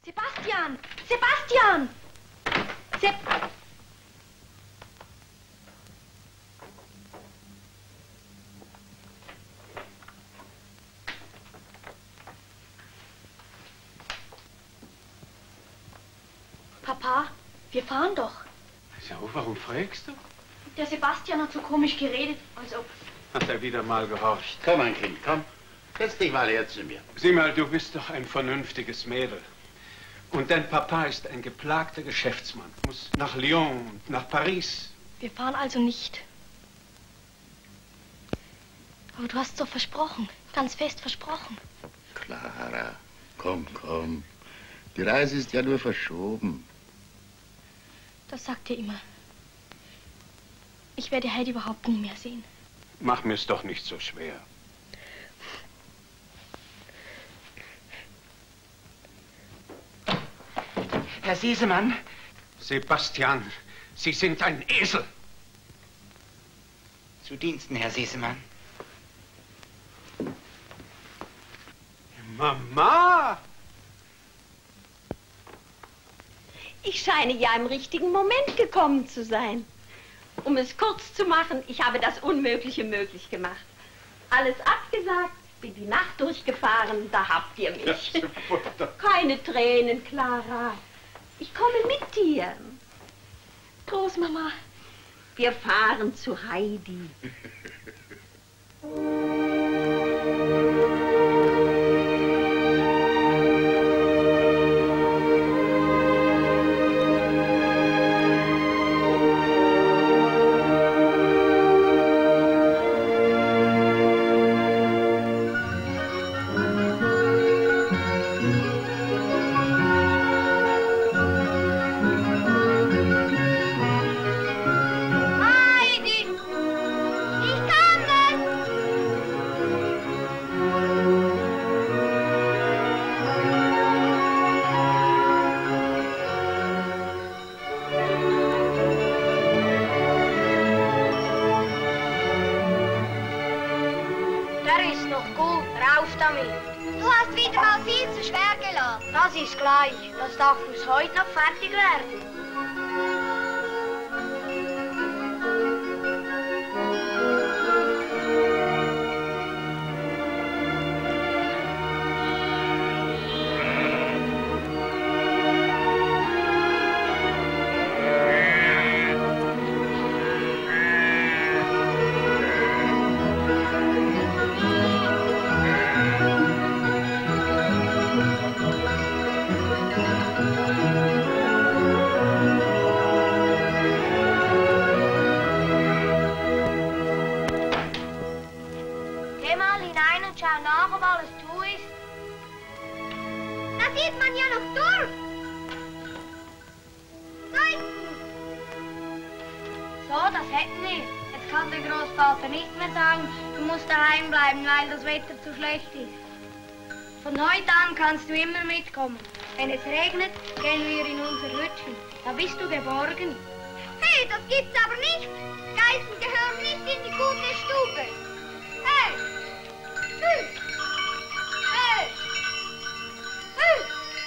Sebastian! Sebastian! Papa, wir fahren doch. So, warum fragst du? Der Sebastian hat so komisch geredet, als ob... Hat er wieder mal gehorcht? Komm, mein Kind, komm. Setz dich mal her zu mir. Sieh mal, du bist doch ein vernünftiges Mädel. Und dein Papa ist ein geplagter Geschäftsmann. Muss nach Lyon und nach Paris. Wir fahren also nicht. Aber du hast so versprochen, ganz fest versprochen. Clara, komm, komm. Die Reise ist ja nur verschoben. Das sagt ihr immer. Ich werde Heidi überhaupt nie mehr sehen. Mach mir's doch nicht so schwer. Herr Siesemann. Sebastian, Sie sind ein Esel. Zu Diensten, Herr Siesemann. Mama! Ich scheine ja im richtigen Moment gekommen zu sein. Um es kurz zu machen, ich habe das Unmögliche möglich gemacht. Alles abgesagt, bin die Nacht durchgefahren, da habt ihr mich. Keine Tränen, Clara. Ich komme mit dir. Großmama. Wir fahren zu Heidi. Das darf bis heute noch fertig werden. Kannst du immer mitkommen. Wenn es regnet, gehen wir in unser Hütchen. Da bist du geborgen. Hey, das gibt's aber nicht. Geißen gehören nicht in die gute Stube. Hey! Hey! Hey! Hey!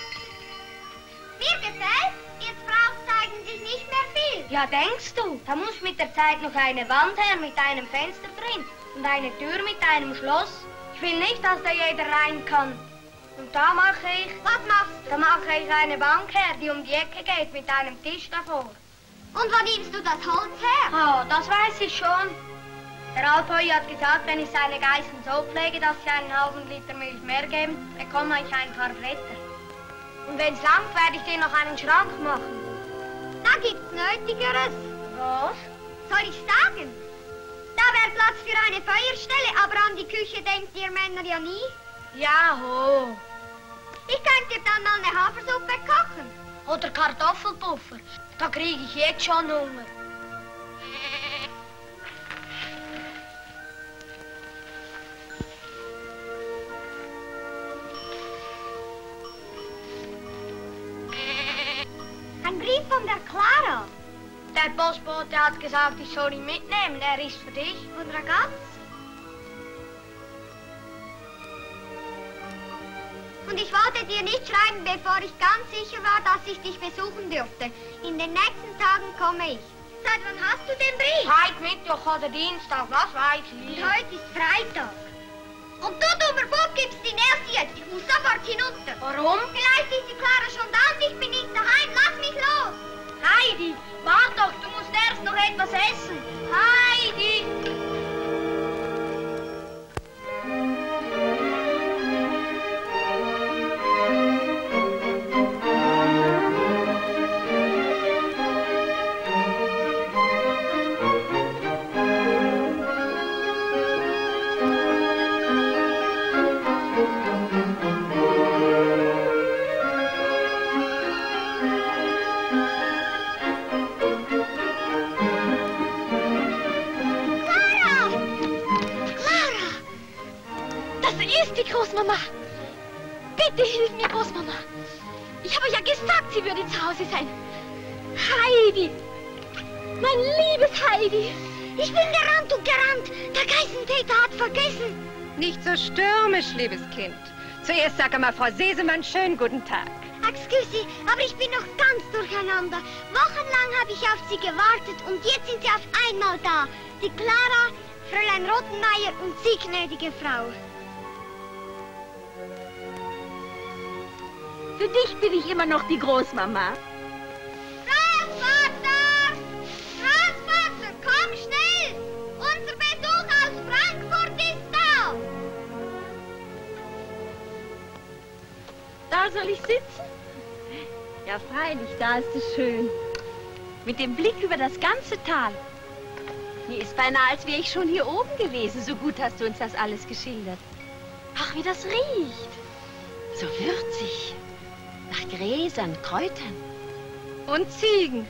Mir gefällt, jetzt braucht's eigentlich nicht mehr viel. Ja, denkst du? Da muss mit der Zeit noch eine Wand her mit einem Fenster drin und eine Tür mit einem Schloss. Ich will nicht, dass da jeder rein kann. Und da mache ich... Was machst du? Da mache ich eine Bank her, die um die Ecke geht, mit einem Tisch davor. Und wo nimmst du das Holz her? Oh, das weiß ich schon. Der Alphoi hat gesagt, wenn ich seine Geißen so pflege, dass sie einen halben Liter Milch mehr geben, bekomme ich ein paar Blätter. Und wenn's langt, werde ich dir noch einen Schrank machen. Da gibt's Nötigeres. Was? Soll ich sagen? Da wäre Platz für eine Feuerstelle, aber an die Küche denkt ihr Männer ja nie. Ja, ho. Ich könnte dir dann mal eine Hafersuppe kochen. Oder Kartoffelpuffer. Da kriege ich jetzt schon Hunger. Ein Brief von der Clara. Der Postbote hat gesagt, ich soll ihn mitnehmen. Er ist für dich. Von Ragaz. Und ich wollte dir nicht schreiben, bevor ich ganz sicher war, dass ich dich besuchen dürfte. In den nächsten Tagen komme ich. Seit wann hast du den Brief? Heute Mittwoch oder Dienstag, was weiß ich. Heute ist Freitag. Und du, dummer Bub, gibst ihn erst jetzt. Ich muss sofort hinunter. Warum? Vielleicht ist die Clara schon da und ich bin nicht daheim. Lass mich los. Heidi, wart doch, du musst erst noch etwas essen. Heidi! Großmama, bitte hilf mir, Großmama. Ich habe ja gesagt, sie würde zu Hause sein. Heidi, mein liebes Heidi. Ich bin gerannt und gerannt. Der Geißentäter hat vergessen. Nicht so stürmisch, liebes Kind. Zuerst sag einmal Frau Sesemann schönen guten Tag. Excuse, aber ich bin noch ganz durcheinander. Wochenlang habe ich auf sie gewartet und jetzt sind sie auf einmal da. Die Clara, Fräulein Rottenmeier und Sie, gnädige Frau. Für dich bin ich immer noch die Großmama. Großvater! Großvater, komm schnell! Unser Besuch aus Frankfurt ist da! Da soll ich sitzen? Ja, freilich, da ist es schön. Mit dem Blick über das ganze Tal. Mir ist beinahe, als wäre ich schon hier oben gewesen. So gut hast du uns das alles geschildert. Ach, wie das riecht. So würzig. Nach Gräsern, Kräutern. Und Ziegen.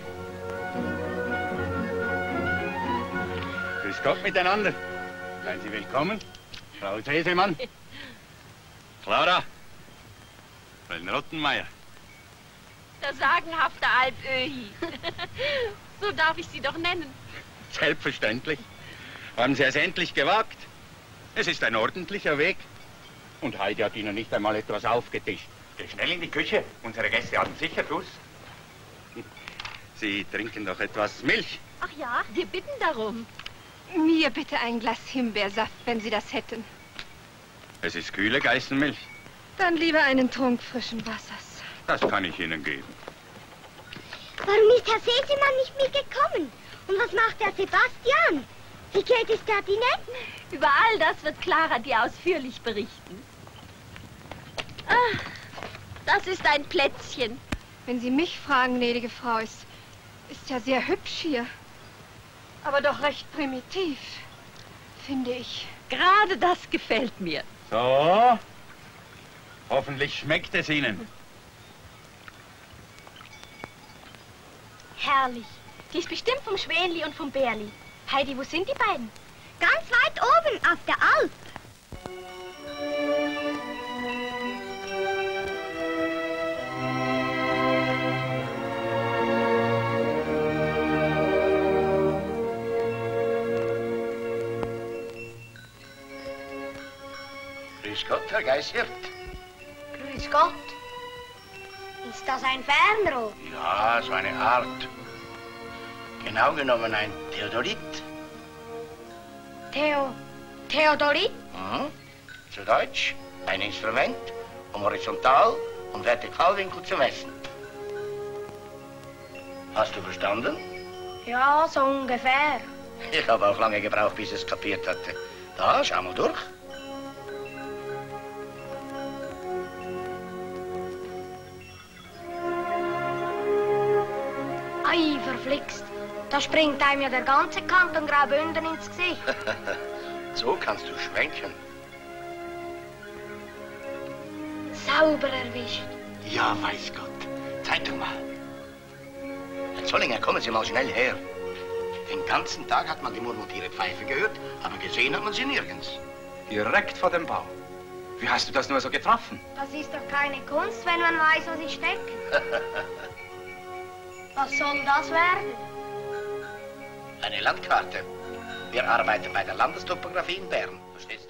Grüß Gott miteinander. Seien Sie willkommen. Frau Sesemann. Clara. Fräulein Rottenmeier. Der sagenhafte Alpöhi. So darf ich Sie doch nennen. Selbstverständlich. Haben Sie es endlich gewagt? Es ist ein ordentlicher Weg. Und Heidi hat Ihnen nicht einmal etwas aufgetischt. Geh schnell in die Küche. Unsere Gäste haben sicher Durst. Sie trinken doch etwas Milch. Ach ja, wir bitten darum. Mir bitte ein Glas Himbeersaft, wenn Sie das hätten. Es ist kühle Geißenmilch. Dann lieber einen Trunk frischen Wassers. Das kann ich Ihnen geben. Warum ist Herr Sesemann nicht mitgekommen? Und was macht der Sebastian? Wie geht es der Dinette? Über all das wird Clara dir ausführlich berichten. Ah, das ist ein Plätzchen. Wenn Sie mich fragen, gnädige Frau, ist ja sehr hübsch hier. Aber doch recht primitiv, finde ich. Gerade das gefällt mir. So. Hoffentlich schmeckt es Ihnen. Herrlich. Die ist bestimmt vom Schwänli und vom Bärli. Heidi, wo sind die beiden? Ganz weit oben auf der Alp. Grüß Gott, Herr Geißhirt. Grüß Gott. Ist das ein Fernrohr? Ja, so eine Art. Genau genommen ein Theodolit. Theodolit? Mhm. Zu Deutsch ein Instrument, um Horizontal- und Vertikalwinkel zu messen. Hast du verstanden? Ja, so ungefähr. Ich habe auch lange gebraucht, bis ich es kapiert hatte. Da, schau mal durch. Ei, verflixt. Da springt einem ja der ganze Kanton Graubünden ins Gesicht. So kannst du schwenken. Sauber erwischt. Ja, weiß Gott. Zeig doch mal. Herr Zollinger, kommen Sie mal schnell her. Den ganzen Tag hat man die Murmeltiere Pfeife gehört, aber gesehen hat man sie nirgends. Direkt vor dem Bau. Wie hast du das nur so getroffen? Das ist doch keine Kunst, wenn man weiß, wo sie stecken. Was soll das werden? Eine Landkarte. Wir arbeiten bei der Landestopographie in Bern. Verstehst du?